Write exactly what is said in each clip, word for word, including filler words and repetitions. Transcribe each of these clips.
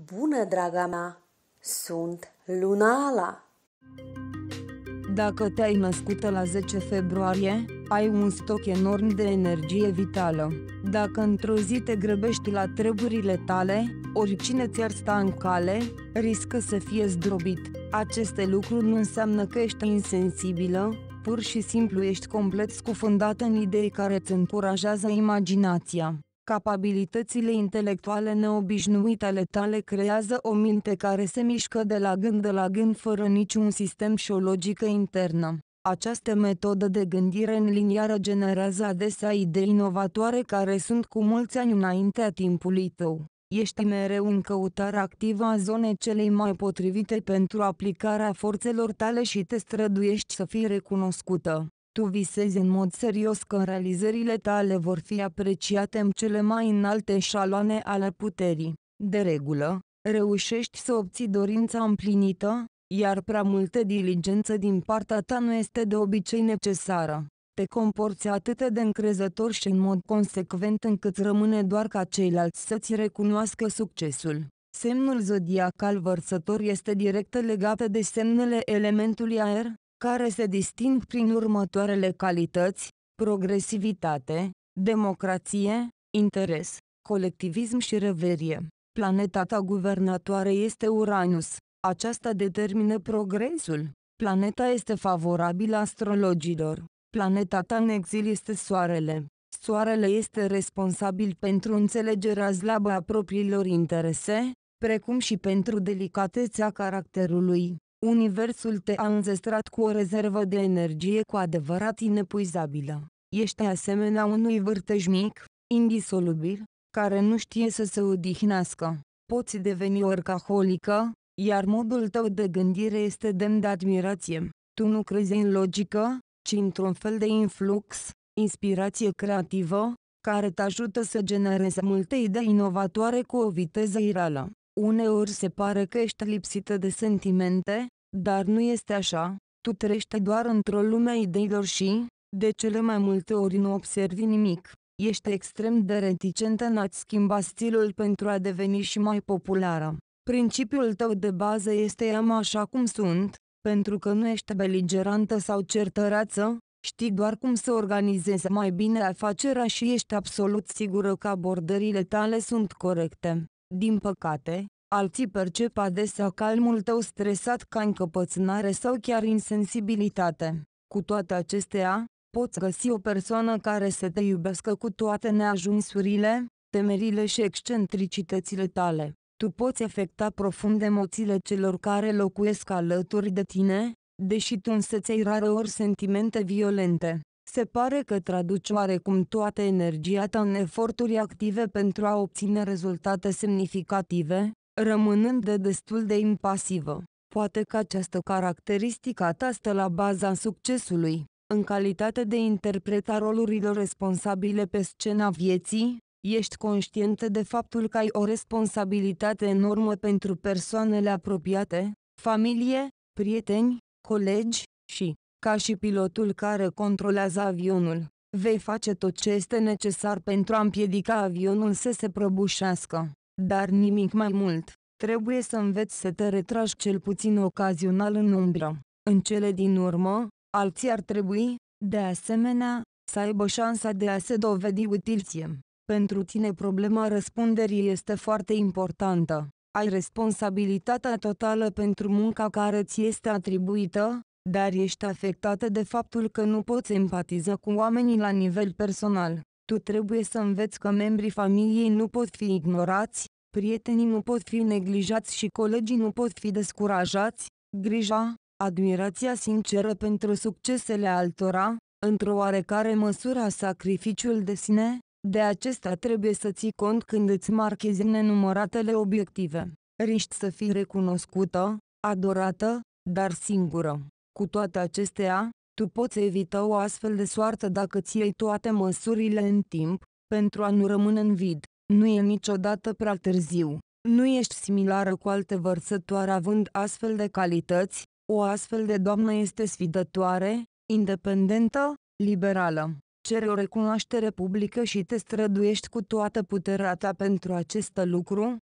Bună, draga mea! Sunt Lunala! Dacă te-ai născut la zece februarie, ai un stoc enorm de energie vitală. Dacă într-o zi te grăbești la treburile tale, oricine ți-ar sta în cale, riscă să fie zdrobit. Aceste lucruri nu înseamnă că ești insensibilă, pur și simplu ești complet scufundată în idei care îți încurajează imaginația. Capabilitățile intelectuale neobișnuite ale tale creează o minte care se mișcă de la gând la gând fără niciun sistem și o logică internă. Această metodă de gândire în liniară generează adesea idei inovatoare care sunt cu mulți ani înaintea timpului tău. Ești mereu în căutarea activă a zonei celei mai potrivite pentru aplicarea forțelor tale și te străduiești să fii recunoscută. Tu visezi în mod serios că realizările tale vor fi apreciate în cele mai înalte eșaloane ale puterii. De regulă, reușești să obții dorința împlinită, iar prea multă diligență din partea ta nu este de obicei necesară. Te comporți atât de încrezător și în mod consecvent încât rămâne doar ca ceilalți să-ți recunoască succesul. Semnul zodiacal Vărsător este direct legat de semnele elementului aer, care se disting prin următoarele calități: progresivitate, democrație, interes, colectivism și reverie. Planeta ta guvernatoare este Uranus. Aceasta determină progresul. Planeta este favorabilă astrologilor. Planeta ta în exil este Soarele. Soarele este responsabil pentru înțelegerea slabă a propriilor interese, precum și pentru delicatețea caracterului. Universul te-a înzestrat cu o rezervă de energie cu adevărat inepuizabilă. Ești asemenea unui vârtej mic, indisolubil, care nu știe să se odihnească. Poți deveni orcaholică, iar modul tău de gândire este demn de admirație. Tu nu crezi în logică, ci într-un fel de influx, inspirație creativă, care te ajută să generezi multe idei inovatoare cu o viteză ireală. Uneori se pare că ești lipsită de sentimente, dar nu este așa. Tu trăiești doar într-o lume a ideilor și, de cele mai multe ori, nu observi nimic. Ești extrem de reticentă în a-ți schimba stilul pentru a deveni și mai populară. Principiul tău de bază este am așa cum sunt, pentru că nu ești beligerantă sau certăreață, știi doar cum să organizezi mai bine afacerea și ești absolut sigură că abordările tale sunt corecte. Din păcate, alții percep adesea calmul tău stresat ca încăpățânare sau chiar insensibilitate. Cu toate acestea, poți găsi o persoană care să te iubească cu toate neajunsurile, temerile și excentricitățile tale. Tu poți afecta profund emoțiile celor care locuiesc alături de tine, deși tu însă ți-ai rareori sentimente violente. Se pare că traduci oarecum toată energia ta în eforturi active pentru a obține rezultate semnificative, rămânând de destul de impasivă. Poate că această caracteristică a ta stă la baza succesului. În calitate de interpret a rolurilor responsabile pe scena vieții, ești conștientă de faptul că ai o responsabilitate enormă pentru persoanele apropiate, familie, prieteni, colegi, și, ca și pilotul care controlează avionul, vei face tot ce este necesar pentru a împiedica avionul să se prăbușească. Dar nimic mai mult. Trebuie să înveți să te retragi cel puțin ocazional în umbră. În cele din urmă, alții ar trebui, de asemenea, să aibă șansa de a se dovedi utilție. Pentru tine problema răspunderii este foarte importantă. Ai responsabilitatea totală pentru munca care ți este atribuită, dar ești afectată de faptul că nu poți empatiza cu oamenii la nivel personal. Tu trebuie să înveți că membrii familiei nu pot fi ignorați, prietenii nu pot fi neglijați și colegii nu pot fi descurajați. Grija, admirația sinceră pentru succesele altora, într-o oarecare măsură sacrificiul de sine, de acesta trebuie să ții cont când îți marchezi nenumăratele obiective. Riști să fii recunoscută, adorată, dar singură. Cu toate acestea, tu poți evita o astfel de soartă dacă ți iei toate măsurile în timp, pentru a nu rămâne în vid. Nu e niciodată prea târziu. Nu ești similară cu alte vărsătoare având astfel de calități. O astfel de doamnă este sfidătoare, independentă, liberală. Ceri o recunoaștere publică și te străduiești cu toată puterea ta pentru acest lucru,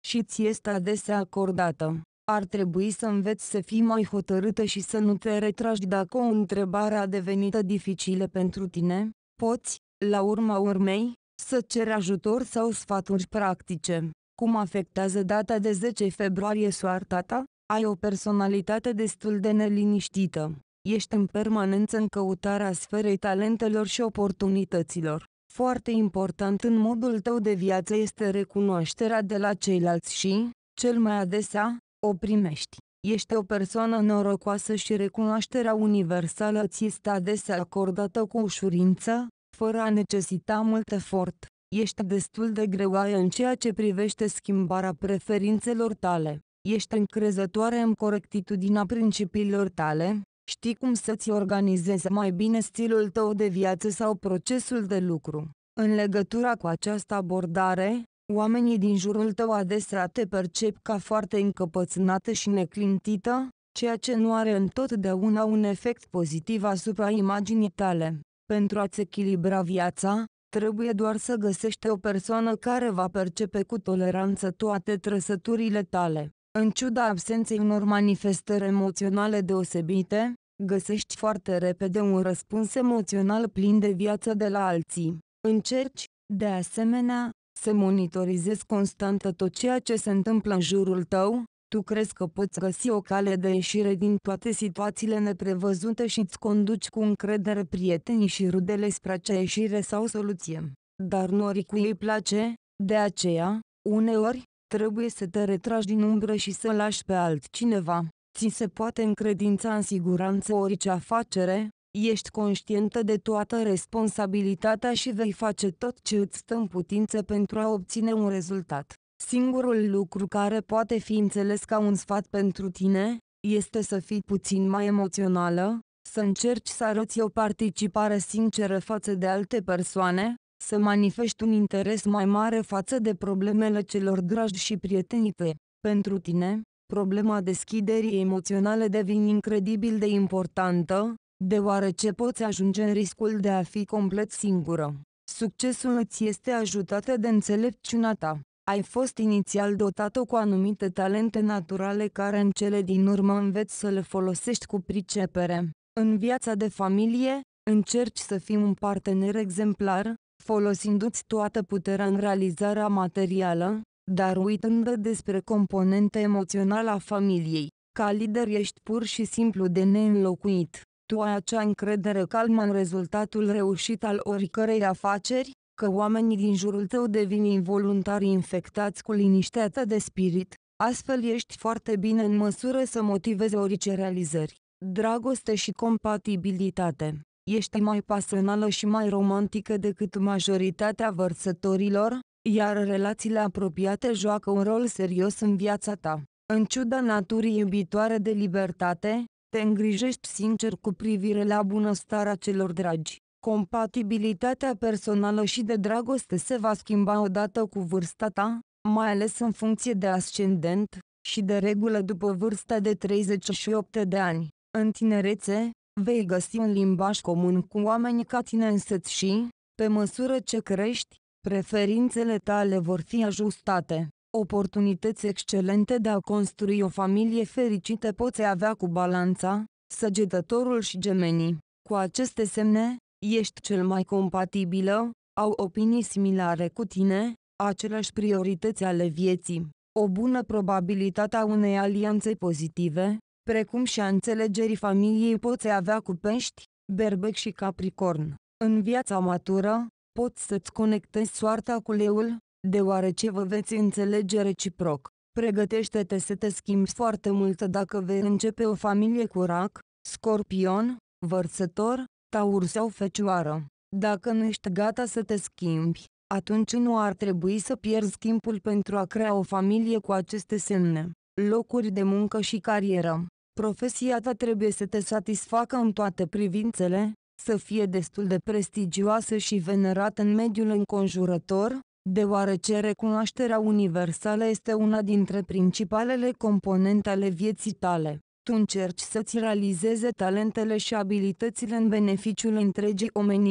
și ți este adesea acordată. Ar trebui să înveți să fii mai hotărâtă și să nu te retragi dacă o întrebare a devenit dificilă pentru tine. Poți, la urma urmei, să ceri ajutor sau sfaturi practice. Cum afectează data de zece februarie soarta ta? Ai o personalitate destul de neliniștită. Ești în permanență în căutarea sferei talentelor și oportunităților. Foarte important în modul tău de viață este recunoașterea de la ceilalți și, cel mai adesea, o primești. Ești o persoană norocoasă și recunoașterea universală ți este adesea acordată cu ușurință, fără a necesita mult efort. Ești destul de greoaie în ceea ce privește schimbarea preferințelor tale. Ești încrezătoare în corectitudinea principiilor tale, știi cum să-ți organizezi mai bine stilul tău de viață sau procesul de lucru. În legătură cu această abordare, oamenii din jurul tău adesea te percep ca foarte încăpățânată și neclintită, ceea ce nu are întotdeauna un efect pozitiv asupra imaginii tale. Pentru a-ți echilibra viața, trebuie doar să găsești o persoană care va percepe cu toleranță toate trăsăturile tale. În ciuda absenței unor manifestări emoționale deosebite, găsești foarte repede un răspuns emoțional plin de viață de la alții. Încerci, de asemenea, să monitorizezi constant tot ceea ce se întâmplă în jurul tău. Tu crezi că poți găsi o cale de ieșire din toate situațiile neprevăzute și îți conduci cu încredere prietenii și rudele spre acea ieșire sau soluție. Dar nu oricui îi place, de aceea, uneori, trebuie să te retragi din umbră și să lași pe altcineva. Ți se poate încredința în siguranță orice afacere, ești conștientă de toată responsabilitatea și vei face tot ce îți stă în putință pentru a obține un rezultat. Singurul lucru care poate fi înțeles ca un sfat pentru tine, este să fii puțin mai emoțională, să încerci să arăți o participare sinceră față de alte persoane, să manifesti un interes mai mare față de problemele celor dragi și prietenii tăi. Pentru tine, problema deschiderii emoționale devine incredibil de importantă, deoarece poți ajunge în riscul de a fi complet singură. Succesul îți este ajutat de înțelepciunea ta. Ai fost inițial dotată cu anumite talente naturale care în cele din urmă înveți să le folosești cu pricepere. În viața de familie, încerci să fii un partener exemplar, folosindu-ți toată puterea în realizarea materială, dar uitând despre componenta emoțională a familiei. Ca lider ești pur și simplu de neînlocuit. Tu ai acea încredere calmă în rezultatul reușit al oricărei afaceri, că oamenii din jurul tău devin involuntari infectați cu liniștea ta de spirit, astfel ești foarte bine în măsură să motivezi orice realizări. Dragoste și compatibilitate. Ești mai pasională și mai romantică decât majoritatea vărsătorilor, iar relațiile apropiate joacă un rol serios în viața ta. În ciuda naturii iubitoare de libertate, te îngrijești sincer cu privire la bunăstarea celor dragi. Compatibilitatea personală și de dragoste se va schimba odată cu vârsta ta, mai ales în funcție de ascendent, și de regulă după vârsta de treizeci și opt de ani. În tinerețe, vei găsi un limbaj comun cu oameni ca tine însăți și, pe măsură ce crești, preferințele tale vor fi ajustate. Oportunități excelente de a construi o familie fericită poți avea cu Balanța, Săgetătorul și Gemenii. Cu aceste semne, ești cel mai compatibilă, au opinii similare cu tine, aceleași priorități ale vieții, o bună probabilitate a unei alianțe pozitive, precum și a înțelegerii familiei poți avea cu Pești, Berbec și Capricorn. În viața matură, poți să-ți conectezi soarta cu Leul, deoarece vă veți înțelege reciproc. Pregătește-te să te schimbi foarte mult dacă vei începe o familie cu Rac, Scorpion, Vărsător, Taur sau Fecioară. Dacă nu ești gata să te schimbi, atunci nu ar trebui să pierzi timpul pentru a crea o familie cu aceste semne. Locuri de muncă și carieră. Profesia ta trebuie să te satisfacă în toate privințele, să fie destul de prestigioasă și venerată în mediul înconjurător, deoarece recunoașterea universală este una dintre principalele componente ale vieții tale. Tu încerci să-ți realizeze talentele și abilitățile în beneficiul întregii omeniri.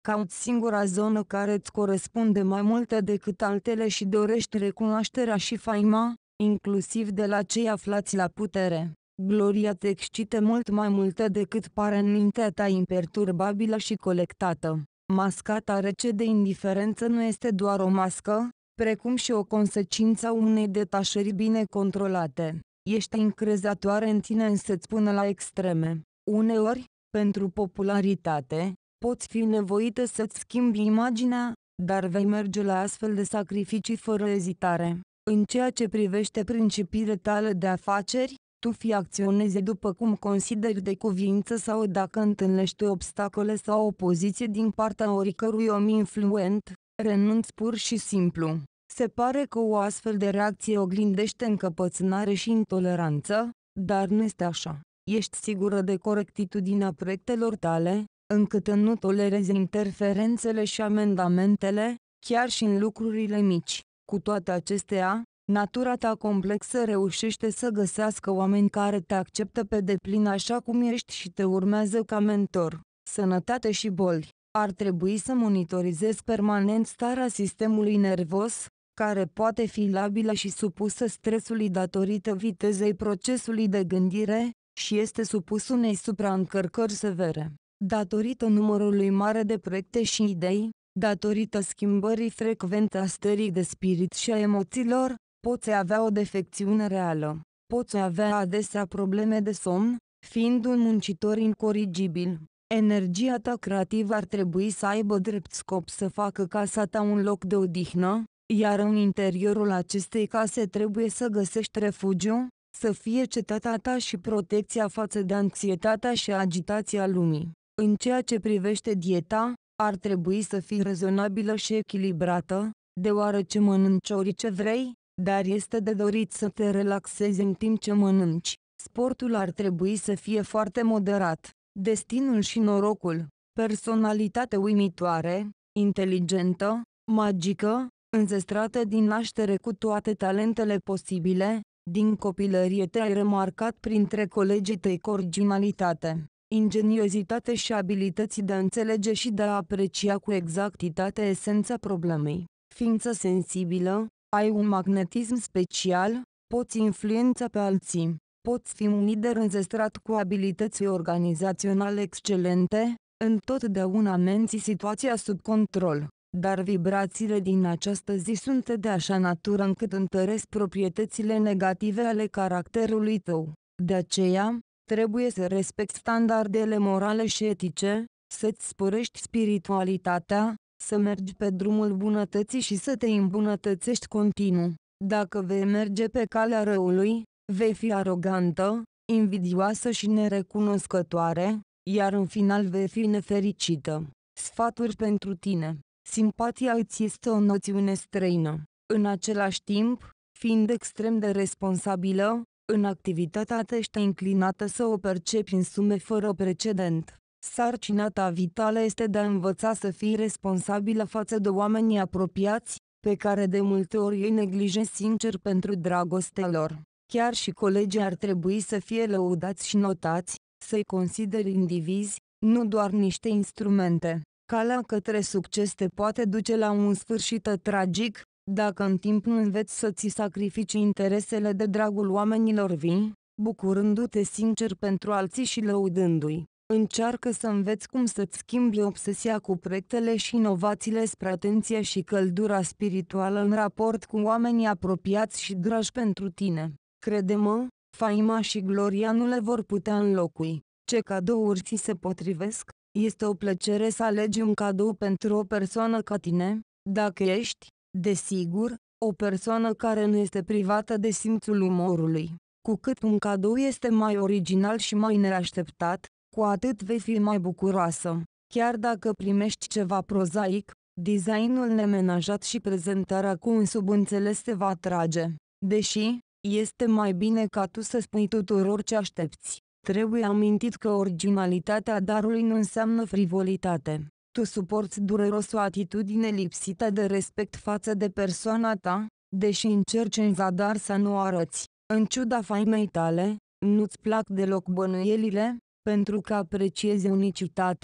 Cauți singura zonă care îți corespunde mai multe decât altele și dorești recunoașterea și faima, inclusiv de la cei aflați la putere. Gloria te excite mult mai multe decât pare în mintea ta imperturbabilă și colectată. Masca ta rece de indiferență nu este doar o mască, precum și o consecință a unei detașări bine controlate. Ești încrezătoare în tine însă-ți până la extreme. Uneori, pentru popularitate, poți fi nevoită să-ți schimbi imaginea, dar vei merge la astfel de sacrificii fără ezitare. În ceea ce privește principiile tale de afaceri, tu fii acționezi după cum consideri de cuvință sau dacă întâlnești obstacole sau opoziție din partea oricărui om influent, renunți pur și simplu. Se pare că o astfel de reacție oglindește încăpățânare și intoleranță, dar nu este așa. Ești sigură de corectitudinea proiectelor tale, încât nu tolerezi interferențele și amendamentele, chiar și în lucrurile mici. Cu toate acestea, natura ta complexă reușește să găsească oameni care te acceptă pe deplin așa cum ești și te urmează ca mentor. Sănătate și boli. Ar trebui să monitorizezi permanent starea sistemului nervos, care poate fi labilă și supusă stresului datorită vitezei procesului de gândire, și este supus unei supraîncărcări severe. Datorită numărului mare de proiecte și idei, datorită schimbării frecvente a stării de spirit și a emoțiilor, poți avea o defecțiune reală. Poți avea adesea probleme de somn, fiind un muncitor incorrigibil. Energia ta creativă ar trebui să aibă drept scop să facă casa ta un loc de odihnă, iar în interiorul acestei case trebuie să găsești refugiu, să fie cetatea ta și protecția față de anxietatea și agitația lumii. În ceea ce privește dieta, ar trebui să fii rezonabilă și echilibrată, deoarece mănânci orice vrei, dar este de dorit să te relaxezi în timp ce mănânci. Sportul ar trebui să fie foarte moderat. Destinul și norocul. Personalitate uimitoare, inteligentă, magică, înzestrată din naștere cu toate talentele posibile, din copilărie te-ai remarcat printre colegii tăi cu originalitate, ingeniozitate și abilități de a înțelege și de a aprecia cu exactitate esența problemei. Ființă sensibilă, ai un magnetism special, poți influența pe alții, poți fi un lider înzestrat cu abilități organizaționale excelente, întotdeauna menții situația sub control. Dar vibrațiile din această zi sunt de așa natură încât întăresc proprietățile negative ale caracterului tău. De aceea, trebuie să respecti standardele morale și etice, să-ți sporești spiritualitatea, să mergi pe drumul bunătății și să te îmbunătățești continuu. Dacă vei merge pe calea răului, vei fi arogantă, invidioasă și nerecunoscătoare, iar în final vei fi nefericită. Sfaturi pentru tine. Simpatia îți este o noțiune străină. În același timp, fiind extrem de responsabilă, în activitatea ta ești înclinată să o percepi în sume fără precedent. Sarcina ta vitală este de a învăța să fii responsabilă față de oamenii apropiați, pe care de multe ori îi neglijezi sincer pentru dragostea lor. Chiar și colegii ar trebui să fie lăudați și notați, să-i consideri indivizi, nu doar niște instrumente. Calea către succes te poate duce la un sfârșit tragic, dacă în timp nu înveți să ți sacrifici interesele de dragul oamenilor vii, bucurându-te sincer pentru alții și lăudându-i. Încearcă să înveți cum să-ți schimbi obsesia cu proiectele și inovațiile spre atenție și căldura spirituală în raport cu oamenii apropiați și dragi pentru tine. Crede-mă, faima și gloria nu le vor putea înlocui. Ce cadouri ți se potrivesc? Este o plăcere să alegi un cadou pentru o persoană ca tine, dacă ești, desigur, o persoană care nu este privată de simțul umorului. Cu cât un cadou este mai original și mai neașteptat, cu atât vei fi mai bucuroasă. Chiar dacă primești ceva prozaic, designul nemenajat și prezentarea cu un subînțeles te va atrage. Deși, este mai bine ca tu să spui tuturor ce aștepți. Trebuie amintit că originalitatea darului nu înseamnă frivolitate. Tu suporți dureros o atitudine lipsită de respect față de persoana ta, deși încerci în zadar să nu o arăți. În ciuda faimei tale, nu-ți plac deloc bănuielile, pentru că apreciezi unicitatea,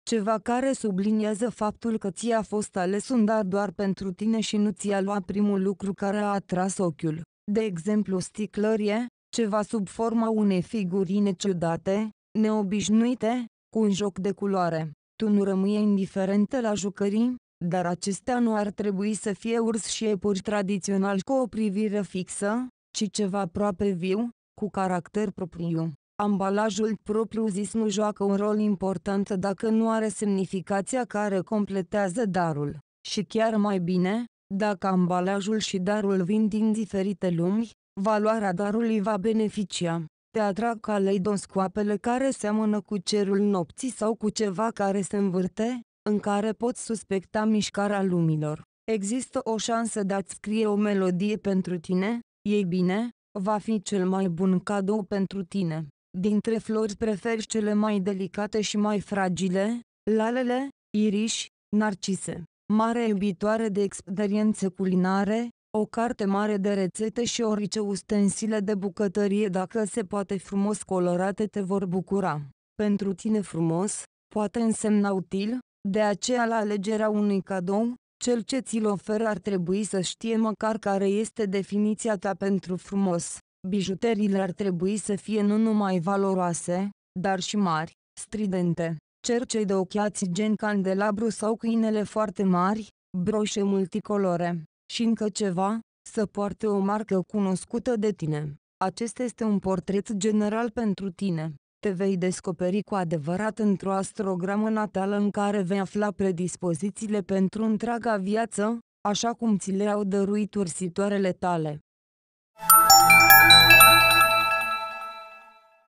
Ceva care subliniază faptul că ți-a fost ales un dar doar pentru tine și nu ți-a luat primul lucru care a atras ochiul. De exemplu, sticlărie, ceva sub forma unei figurine ciudate, neobișnuite, cu un joc de culoare. Tu nu rămâi indiferentă la jucării, dar acestea nu ar trebui să fie urs și iepuri tradiționali cu o privire fixă, ci ceva aproape viu, cu caracter propriu. Ambalajul propriu-zis nu joacă un rol important dacă nu are semnificația care completează darul. Și chiar mai bine, dacă ambalajul și darul vin din diferite lumi, valoarea darului va beneficia. Te atrag caleidoscoapele care seamănă cu cerul nopții sau cu ceva care se învârte, în care poți suspecta mișcarea lumilor. Există o șansă de a-ți scrie o melodie pentru tine? Ei bine, va fi cel mai bun cadou pentru tine. Dintre flori preferi cele mai delicate și mai fragile, lalele, iriși, narcise. Mare iubitoare de experiențe culinare, o carte mare de rețete și orice ustensile de bucătărie dacă se poate frumos colorate te vor bucura. Pentru tine frumos, poate însemna util, de aceea la alegerea unui cadou, cel ce ți-l oferă ar trebui să știe măcar care este definiția ta pentru frumos. Bijuteriile ar trebui să fie nu numai valoroase, dar și mari, stridente. Cercei de ochiați gen candelabru sau câinele foarte mari, broșe multicolore. Și încă ceva, să poarte o marcă cunoscută de tine. Acesta este un portret general pentru tine. Te vei descoperi cu adevărat într-o astrogramă natală în care vei afla predispozițiile pentru întreaga viață, așa cum ți le-au dăruit ursitoarele tale.